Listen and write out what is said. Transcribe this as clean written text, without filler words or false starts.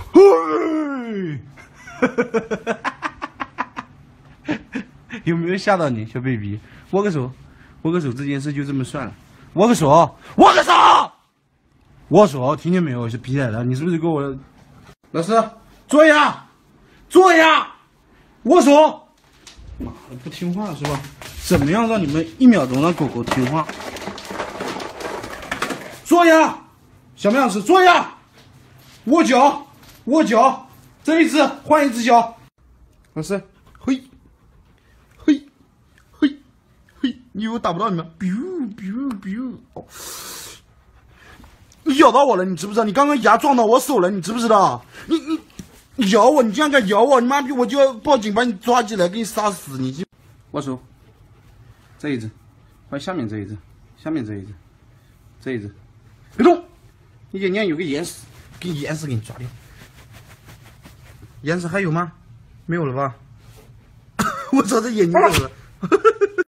嘿，有没有吓到你，小 baby？握个手，握个手，这件事就这么算了。握个手，握个手，握手，听见没有？是皮奶的，你是不是给我？老师，坐下，坐下，握手。妈的，不听话是吧？怎么样让你们1秒钟让狗狗听话？坐下，小麦老师，坐下，握脚，握脚，这一只换一只脚。老师，嘿，嘿，嘿，嘿，你以为我打不到你吗 ？biu biu biu， 哦，你咬到我了，你知不知道？你刚刚牙撞到我手了，你知不知道？你咬我，你这样敢咬我，你妈逼，我就要报警把你抓起来，给你杀死你！握手，这一只，换下面这一只，下面这一只，这一只，别动！你眼前有个眼屎，给你眼屎给你抓掉。眼屎还有吗？没有了吧？我操，这眼睛怎么了？